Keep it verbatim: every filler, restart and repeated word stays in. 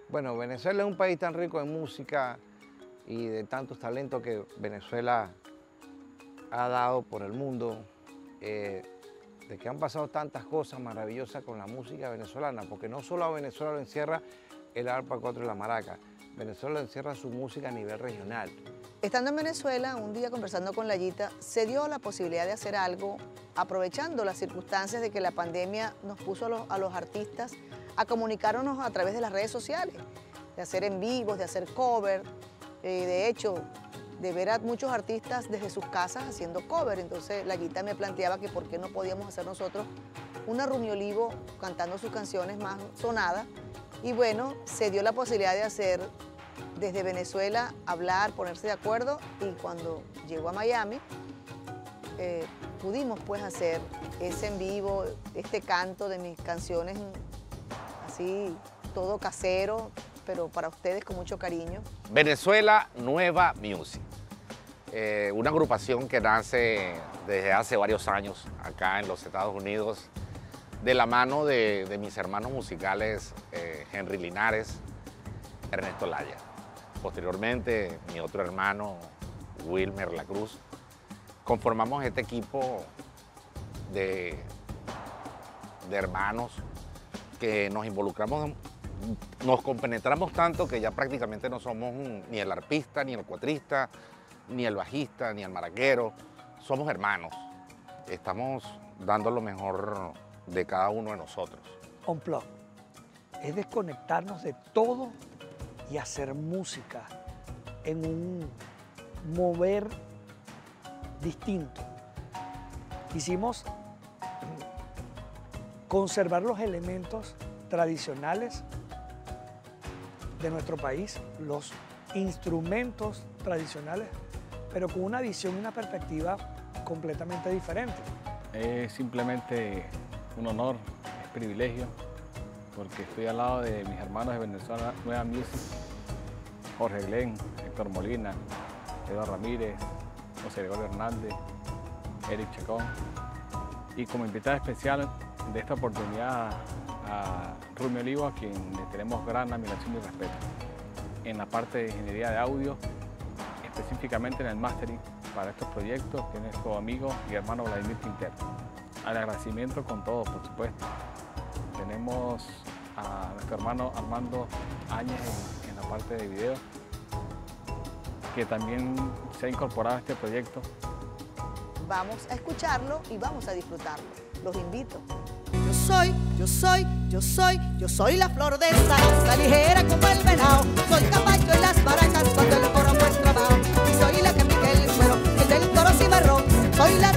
Bueno, Venezuela es un país tan rico en música y de tantos talentos que Venezuela ha dado por el mundo, eh, de que han pasado tantas cosas maravillosas con la música venezolana, porque no solo a Venezuela lo encierra el arpa cuatro y la maraca, Venezuela encierra su música a nivel regional. Estando en Venezuela, un día conversando con Layita, se dio la posibilidad de hacer algo aprovechando las circunstancias de que la pandemia nos puso a los, a los artistas a comunicarnos a través de las redes sociales, de hacer en vivos, de hacer cover, eh, de hecho, de ver a muchos artistas desde sus casas haciendo cover. Entonces Layita me planteaba que por qué no podíamos hacer nosotros una Rumio Olivo cantando sus canciones más sonadas. Y bueno, se dio la posibilidad de hacer desde Venezuela, hablar, ponerse de acuerdo, y cuando llegó a Miami, eh, pudimos pues hacer ese en vivo, este canto de mis canciones, así, todo casero, pero para ustedes con mucho cariño. Venezuela Nueva Music, eh, una agrupación que nace desde hace varios años acá en los Estados Unidos, de la mano de, de mis hermanos musicales eh, Henry Linares, Ernesto Laya. Posteriormente, mi otro hermano, Wilmer La Cruz, conformamos este equipo de, de hermanos que nos involucramos, nos compenetramos tanto que ya prácticamente no somos ni el arpista, ni el cuatrista, ni el bajista, ni el maraquero. Somos hermanos. Estamos dando lo mejor de cada uno de nosotros. Unplug es desconectarnos de todo y hacer música en un mover distinto. Quisimos conservar los elementos tradicionales de nuestro país, los instrumentos tradicionales, pero con una visión y una perspectiva completamente diferente. Es simplemente un honor, es privilegio, porque estoy al lado de mis hermanos de Venezuela Nueva Music, Jorge Glenn, Héctor Molina, Eduardo Ramírez, José Gregorio Hernández, Eric Chacón, y como invitada especial de esta oportunidad a Rumio Olivo, a quien le tenemos gran admiración y respeto en la parte de ingeniería de audio, específicamente en el mastering para estos proyectos, que es nuestro amigo y hermano Vladimir Quintero. Al agradecimiento con todos, por supuesto. Tenemos a nuestro hermano Armando Áñez en, en la parte de video, que también se ha incorporado a este proyecto. Vamos a escucharlo y vamos a disfrutarlo. Los invito. Yo soy, yo soy, yo soy, yo soy la flor de esa rosa, ligera como el venado. Soy caballo en las maracas cuando el coro muestra abajo. Y soy la que pica el cuero, el del toro cimarrón. Soy la